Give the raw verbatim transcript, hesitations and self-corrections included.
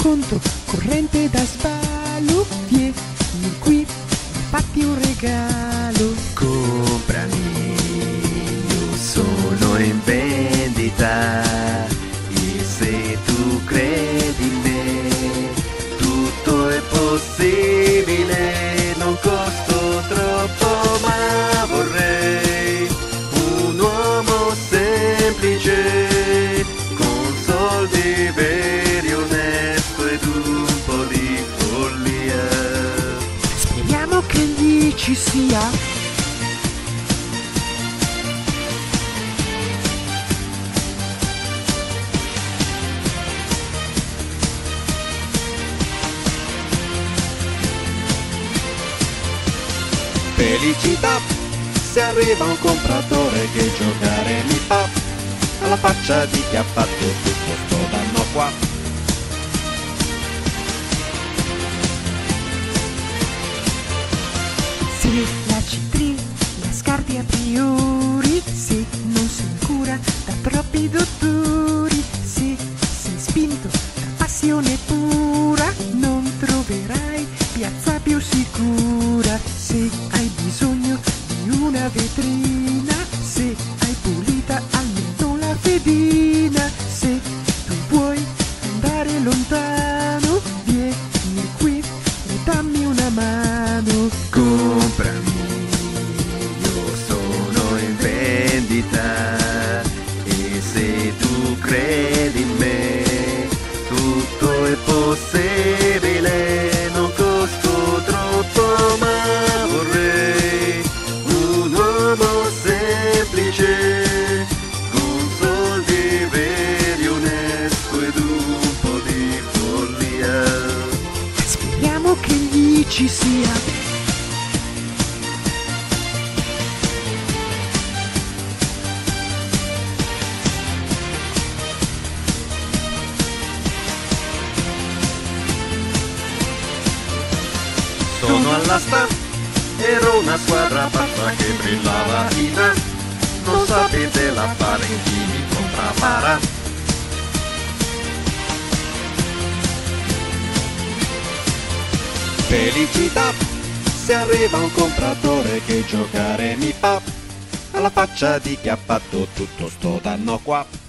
conto corrente da sballo, vieni qui, fatti un regalo. Comprami, io sono in vendita, e se tu credi in me, tutto è possibile, non costo troppo, ma vorrei un uomo semplice, con soldi veri, onesto ed un po' di follia. Speriamo che gli ci sia. Felicità, se arriva un compratore che giocare mi fa, alla faccia di chi ha fatto tutto sto danno qua. Se la C tre la scarti a priori, se non sei cura da troppi dottori, se sei spinto da passione pura, non troverai piazza più sicura. Se hai bisogno di una vetrina, se hai pulita almeno la fedina, se tu vuoi andare lontano, vieni qui e dammi una mano. Comprami, io sono in vendita, e se tu credi in me, tutto è possibile, non costo troppo, ma vorrei un uomo semplice, con soldi veri, onesto ed un po' di follia. Speriamo che gli ci sia. Sono all'asta, ero una squadra pazza che brillava in A, non sapete la fare chi mi compra para. Felicità, se arriva un compratore che giocare mi fa, alla faccia di chi ha fatto tutto sto danno qua.